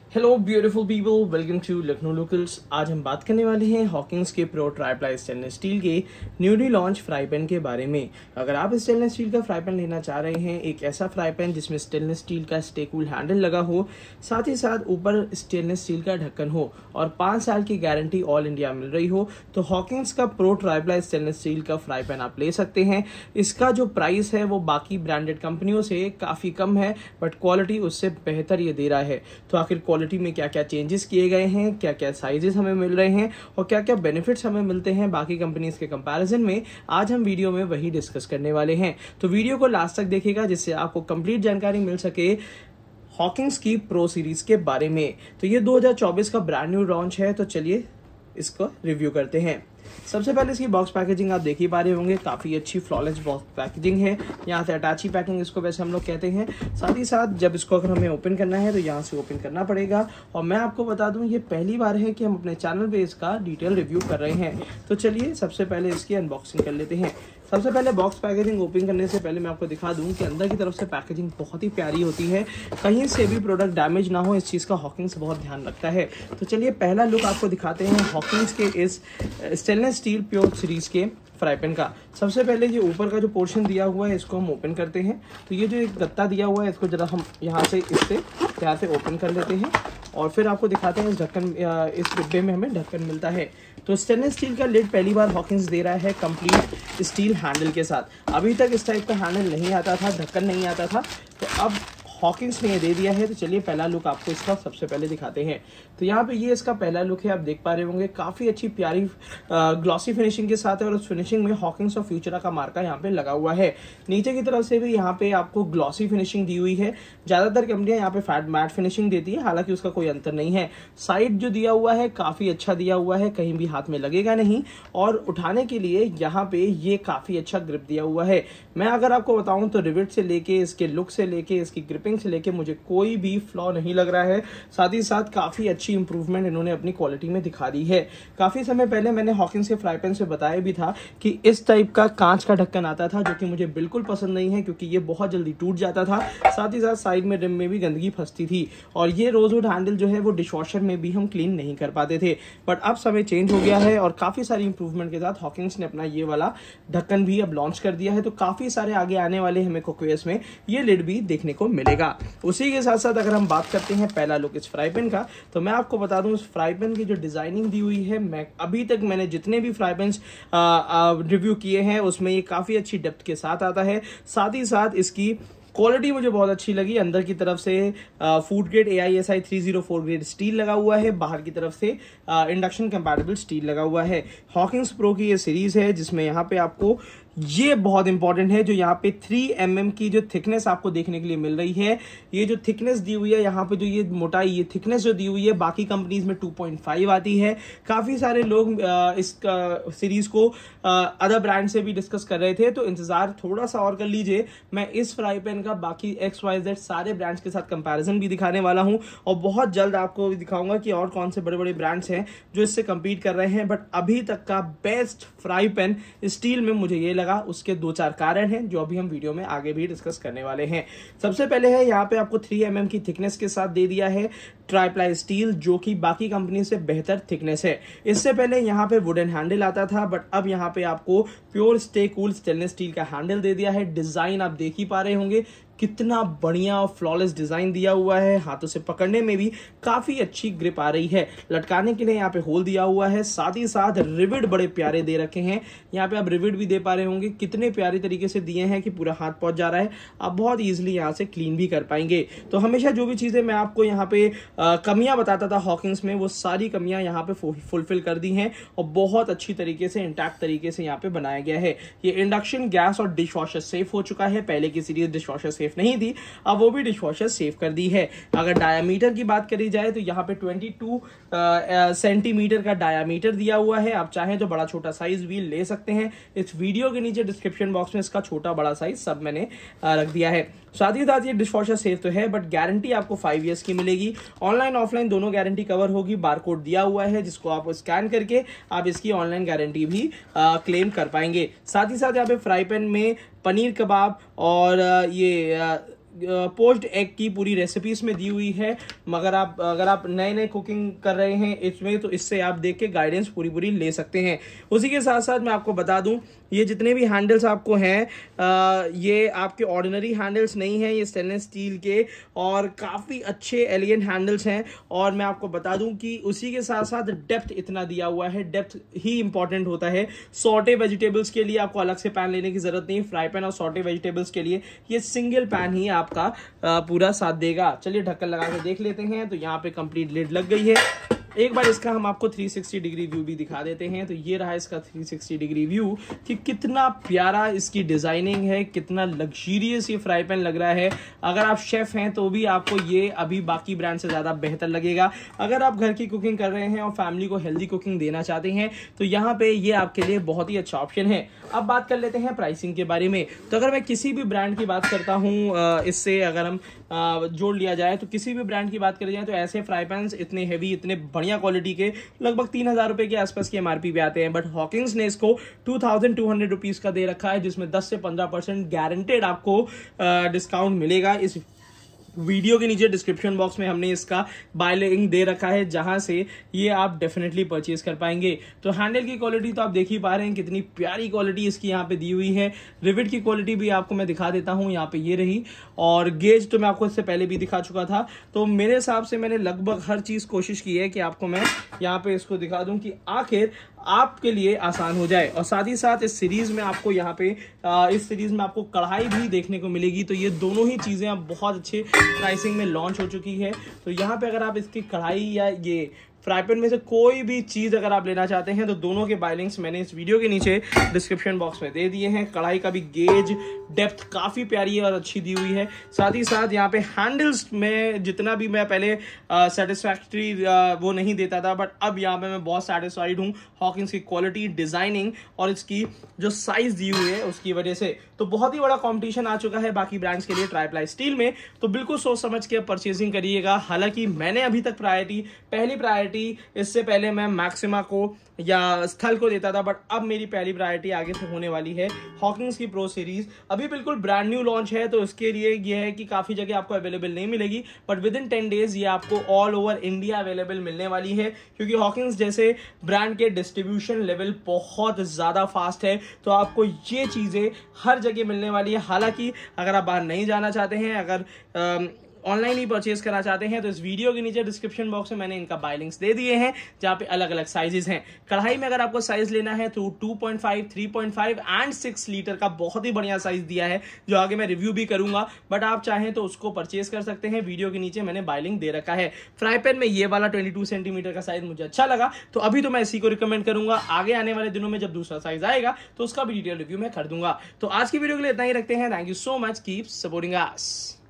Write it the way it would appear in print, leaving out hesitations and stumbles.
Hello beautiful people, welcome to Lucknow locals. आज हम बात करने वाले हैं हॉकिंस के प्रो ट्राइप्लाई स्टेनलेस स्टील के न्यूली लॉन्च फ्राई पैन के बारे में। अगर आप स्टेनलेस स्टील का फ्राई पैन लेना चाह रहे हैं, एक ऐसा फ्राई पैन जिसमें स्टेनलेस स्टील का स्टे कूल हैंडल लगा हो, साथ ही साथ ऊपर स्टेनलेस स्टील का ढक्कन हो और 5 साल की गारंटी ऑल इंडिया मिल रही हो, तो हॉकिंस का प्रो ट्राइप्लाई स्टेनलेस स्टील का फ्राई पैन आप ले सकते हैं। इसका जो प्राइस है वो बाकी ब्रांडेड कंपनियों से काफ़ी कम है, बट क्वालिटी उससे बेहतर ये दे रहा है। तो आखिर क्वालिटी में क्या क्या चेंजेस किए गए हैं, क्या क्या साइजेस हमें मिल रहे हैं और क्या क्या बेनिफिट्स हमें मिलते हैं बाकी कंपनीज के कंपैरिजन में, आज हम वीडियो में वही डिस्कस करने वाले हैं। तो वीडियो को लास्ट तक देखिएगा जिससे आपको कंप्लीट जानकारी मिल सके हॉकिंस की प्रो सीरीज के बारे में। तो ये 2024 का ब्रांड न्यू लॉन्च है, तो चलिए इसको रिव्यू करते हैं। सबसे पहले इसकी बॉक्स पैकेजिंग आप देख ही पा रहे होंगे, काफ़ी अच्छी फ्लॉलेस बॉक्स पैकेजिंग है। यहाँ से अटैची पैकिंग इसको वैसे हम लोग कहते हैं। साथ ही साथ जब इसको अगर हमें ओपन करना है तो यहाँ से ओपन करना पड़ेगा। और मैं आपको बता दूँ, ये पहली बार है कि हम अपने चैनल पे इसका डिटेल रिव्यू कर रहे हैं। तो चलिए सबसे पहले इसकी अनबॉक्सिंग कर लेते हैं। सबसे पहले बॉक्स पैकेजिंग ओपन करने से पहले मैं आपको दिखा दूं कि अंदर की तरफ से पैकेजिंग बहुत ही प्यारी होती है, कहीं से भी प्रोडक्ट डैमेज ना हो, इस चीज़ का हॉकिंस बहुत ध्यान रखता है। तो चलिए पहला लुक आपको दिखाते हैं हॉकिंस के इस स्टेनलेस स्टील प्योर सीरीज के फ्राई पैन का। सबसे पहले ये ऊपर का जो पोर्शन दिया हुआ है इसको हम ओपन करते हैं। तो ये जो एक गत्ता दिया हुआ है इसको जरा हम यहाँ से ओपन कर लेते हैं और फिर आपको दिखाते हैं इस डिब्बे में हमें ढक्कन मिलता है। तो स्टेनलेस स्टील का लिड पहली बार हॉकिंस दे रहा है कंप्लीट स्टील हैंडल के साथ। अभी तक इस टाइप का हैंडल नहीं आता था, ढक्कन नहीं आता था, तो अब हॉकिंस ने ये दे दिया है। तो चलिए पहला लुक आपको इसका सबसे पहले दिखाते हैं। तो यहाँ पे ये इसका पहला लुक है, आप देख पा रहे होंगे काफ़ी अच्छी प्यारी ग्लॉसी फिनिशिंग के साथ है और उस फिनिशिंग में हॉकिंस और फ्यूचरा का मार्का यहाँ पे लगा हुआ है। नीचे की तरफ से भी यहाँ पे आपको ग्लॉसी फिनिशिंग दी हुई है। ज़्यादातर कंपनियां यहाँ पे मैट फिनिशिंग देती है, हालांकि उसका कोई अंतर नहीं है। साइड जो दिया हुआ है काफ़ी अच्छा दिया हुआ है, कहीं भी हाथ में लगेगा नहीं और उठाने के लिए यहाँ पे ये काफ़ी अच्छा ग्रिप दिया हुआ है। मैं अगर आपको बताऊँ तो रिविट से लेके, इसके लुक से लेके, इसकी ग्रिपिंग से लेके मुझे कोई भी फ्लॉ नहीं लग रहा है। साथ ही साथ काफी अच्छी इंप्रूवमेंट इन्होंने अपनी क्वालिटी में दिखा दी है। काफी समय पहले मैंने हॉकिंस के फ्राई पैन से बताया भी था कि इस टाइप का कांच का ढक्कन आता था, जो कि मुझे बिल्कुल पसंद नहीं है क्योंकि ये बहुत जल्दी टूट जाता था। साथ ही साथ साइड में रिम में भी गंदगी फंसती थी और ये रोजवुड हैंडल जो है वो डिशवॉशर में भी हम क्लीन नहीं कर पाते थे। बट अब समय चेंज हो गया है और काफी सारी इंप्रूवमेंट के साथ हॉकिंस ने अपना ये वाला ढक्कन भी अब लॉन्च कर दिया है। तो काफी सारे आगे आने वाले हमें कुकवेयर्स में ये लिड भी देखने को मिलेगा। उसी के साथ साथ अगर हम बात करते हैं पहला लुक इस फ्राई पैन का, तो मैं आपको बता दूं इस फ्राई पैन की जो डिजाइनिंग दी हुई है, मैं अभी तक मैंने जितने भी फ्राई पैन रिव्यू किए हैं उसमें ये काफी अच्छी डेप्थ के साथ आता है। साथ ही साथ इसकी क्वालिटी मुझे बहुत अच्छी लगी। अंदर की तरफ से food grade AISI 304 grade steel लगा हुआ है, बाहर की तरफ से इंडक्शन कंपैटिबल स्टील लगा हुआ है। हॉकिंस प्रो की ये सीरीज है जिसमें यहाँ पे आपको ये बहुत इंपॉर्टेंट है, जो यहाँ पे 3 mm की जो थिकनेस आपको देखने के लिए मिल रही है। ये जो थिकनेस दी हुई है यहाँ पे, जो ये मोटाई, ये थिकनेस जो दी हुई है, बाकी कंपनीज में 2.5 आती है। काफी सारे लोग इस सीरीज को अदर ब्रांड से भी डिस्कस कर रहे थे, तो इंतजार थोड़ा सा और कर लीजिए। मैं इस फ्राई पैन का बाकी XYZ सारे ब्रांड्स के साथ कंपैरिजन भी दिखाने वाला हूँ और बहुत जल्द आपको दिखाऊंगा कि और कौन से बड़े बड़े ब्रांड्स हैं जो इससे कम्पीट कर रहे हैं। बट अभी तक का बेस्ट फ्राई पैन स्टील में मुझे ये लगा। उसके 2-4 कारण हैं जो अभी हम वीडियो में आगे भी डिस्कस करने वाले हैं। सबसे पहले है यहाँ पे आपको 3 mm की थिकनेस के साथ दे दिया है ट्राइप्लाई स्टील, जो कि बाकी कंपनी से बेहतर थिकनेस है। इससे पहले यहाँ पे वुडन हैंडल आता था, बट अब यहाँ पे आपको pure stay cool stainless steel का हैंडल दे दिया है। डिजाइन आप देख ही पा रहे होंगे कितना बढ़िया और फ्लॉलेस डिजाइन दिया हुआ है। हाथों से पकड़ने में भी काफी अच्छी ग्रिप आ रही है। लटकाने के लिए यहाँ पे होल दिया हुआ है। साथ ही साथ रिविट बड़े प्यारे दे रखे हैं। यहाँ पे आप रिविट भी दे पा रहे होंगे, कितने प्यारे तरीके से दिए हैं कि पूरा हाथ पहुंच जा रहा है। आप बहुत ईजिली यहाँ से क्लीन भी कर पाएंगे। तो हमेशा जो भी चीजें मैं आपको यहाँ पे कमियां बताता था हॉकिंस में, वो सारी कमियां यहाँ पे फुलफिल कर दी हैं और बहुत अच्छी तरीके से, इंटैक्ट तरीके से यहाँ पे बनाया गया है। ये इंडक्शन, गैस और डिशवॉशर सेफ हो चुका है। पहले की सीरीज डिशवॉशर सेफ नहीं थी, अब वो भी डिशवॉशर सेफ कर दी है। अगर डायामीटर की बात करी जाए तो यहाँ पे 22 सेंटीमीटर का डायामीटर दिया हुआ है। आप चाहें तो बड़ा छोटा साइज भी ले सकते हैं। इस वीडियो के नीचे डिस्क्रिप्शन बॉक्स में इसका छोटा बड़ा साइज सब मैंने रख दिया है। साथ ही साथ ये डिशवॉशर सेफ तो है, बट गारंटी आपको 5 ईयर्स की मिलेगी। ऑनलाइन ऑफलाइन दोनों गारंटी कवर होगी। बारकोड दिया हुआ है जिसको आप स्कैन करके आप इसकी ऑनलाइन गारंटी भी क्लेम कर पाएंगे। साथ ही साथ यहाँ पे फ्राई पैन में पनीर कबाब और ये पोच्ड एग की पूरी रेसिपी इसमें दी हुई है। मगर अगर आप नए नए कुकिंग कर रहे हैं इसमें, तो इससे आप देख के गाइडेंस पूरी ले सकते हैं। उसी के साथ साथ मैं आपको बता दूं, ये जितने भी हैंडल्स आपको हैं ये आपके ऑर्डिनरी हैंडल्स नहीं हैं, ये स्टेनलेस स्टील के और काफ़ी अच्छे एलिगेंट हैंडल्स हैं। और मैं आपको बता दूं कि उसी के साथ साथ डेप्थ इतना दिया हुआ है, डेप्थ ही इंपॉर्टेंट होता है। सॉटे वेजिटेबल्स के लिए आपको अलग से पैन लेने की जरूरत नहीं, फ्राई पैन और सॉटे वेजिटेबल्स के लिए ये सिंगल पैन ही आपका पूरा साथ देगा। चलिए ढक्कन लगा के देख लेते हैं। तो यहाँ पे कंप्लीट लिड लग गई है। एक बार इसका हम आपको 360 डिग्री व्यू भी दिखा देते हैं। तो ये रहा इसका 360 डिग्री व्यू कि कितना प्यारा इसकी डिजाइनिंग है, कितना लग्जरियस ये फ्राई पैन लग रहा है। अगर आप शेफ हैं तो भी आपको ये अभी बाकी ब्रांड से ज्यादा बेहतर लगेगा। अगर आप घर की कुकिंग कर रहे हैं और फैमिली को हेल्दी कुकिंग देना चाहते हैं तो यहाँ पे ये आपके लिए बहुत ही अच्छा ऑप्शन है। अब बात कर लेते हैं प्राइसिंग के बारे में। तो अगर मैं किसी भी ब्रांड की बात करता हूँ, इससे अगर हम जोड़ लिया जाए तो किसी भी ब्रांड की बात करी जाए तो ऐसे फ्राई पैन इतने हैवी, इतने बढ़िया क्वालिटी के लगभग 3000 रुपए के आसपास की एमआरपी पे आते हैं। बट हॉकिंस ने इसको 2200 रुपीज का दे रखा है, जिसमें 10 से 15% गारंटेड आपको डिस्काउंट मिलेगा। इस वीडियो के नीचे डिस्क्रिप्शन बॉक्स में हमने इसका बाय लिंक दे रखा है, जहां से ये आप डेफिनेटली परचेज कर पाएंगे। तो हैंडल की क्वालिटी तो आप देख ही पा रहे हैं, कितनी प्यारी क्वालिटी इसकी यहाँ पे दी हुई है। रिविट की क्वालिटी भी आपको मैं दिखा देता हूँ, यहाँ पे ये रही। और गेज तो मैं आपको इससे पहले भी दिखा चुका था। तो मेरे हिसाब से मैंने लगभग हर चीज कोशिश की है कि आपको मैं यहाँ पे इसको दिखा दूं कि आखिर आपके लिए आसान हो जाए। और साथ ही साथ इस सीरीज में आपको यहाँ पे इस सीरीज में आपको कढ़ाई भी देखने को मिलेगी। तो ये दोनों ही चीजें अब बहुत अच्छे प्राइसिंग में लॉन्च हो चुकी है। तो यहाँ पे अगर आप इसकी कढ़ाई या ये फ्राई पैन में से कोई भी चीज अगर आप लेना चाहते हैं तो दोनों के बाय लिंक्स मैंने इस वीडियो के नीचे डिस्क्रिप्शन बॉक्स में दे दिए हैं। कढ़ाई का भी गेज डेप्थ काफी प्यारी है और अच्छी दी हुई है। साथ ही साथ यहाँ पे हैंडल्स में जितना भी मैं पहले सेटिस्फैक्ट्री वो नहीं देता था, बट अब यहाँ पे मैं बहुत सेटिस्फाइड हूँ हॉकिंस की क्वालिटी, डिजाइनिंग और इसकी जो साइज दी हुई है उसकी वजह से। तो बहुत ही बड़ा कॉम्पिटिशन आ चुका है बाकी ब्रांड्स के लिए ट्राई प्लाई स्टील में। तो बिल्कुल सोच समझ के परचेजिंग करिएगा। हालांकि मैंने अभी तक पहली प्रायोरिटी इससे पहले मैं मैक्सिमा को या स्थल को देता था, बट अब मेरी पहली प्रायोरिटी आगे से होने वाली है हॉकिंस की प्रो सीरीज। अभी बिल्कुल ब्रांड न्यू लॉन्च है, तो इसके लिए यह है कि काफी जगह आपको अवेलेबल नहीं मिलेगी, बट विद इन 10 डेज ये आपको ऑल ओवर इंडिया अवेलेबल मिलने वाली है। क्योंकि हॉकिंस जैसे ब्रांड के डिस्ट्रीब्यूशन लेवल बहुत ज्यादा फास्ट है, तो आपको ये चीजें हर जगह मिलने वाली है। हालांकि अगर आप बाहर नहीं जाना चाहते हैं, अगर ऑनलाइन ही परचेज करना चाहते हैं, तो इस वीडियो के नीचे डिस्क्रिप्शन बॉक्स में मैंने इनका बाय लिंक्स दे दिए हैं, जहां पे अलग अलग साइजेस हैं। कढ़ाई में अगर आपको साइज लेना है तो 2.5, 3.5 एंड 6 लीटर का बहुत ही बढ़िया साइज दिया है, जो आगे मैं रिव्यू भी करूंगा। बट आप चाहें तो उसको परचेज कर सकते हैं, वीडियो के नीचे मैंने बाय लिंक दे रखा है। फ्राई पैन में ये वाला 22 सेंटीमीटर का साइज मुझे अच्छा लगा, तो अभी तो मैं इसी को रिकमेंड करूंगा। आगे आने वाले दिनों में जब दूसरा साइज आएगा तो उसका भी डिटेल रिव्यू मैं कर दूंगा। तो आज की वीडियो के लिए इतना ही रखते हैं। Thank you so much, keep supporting us.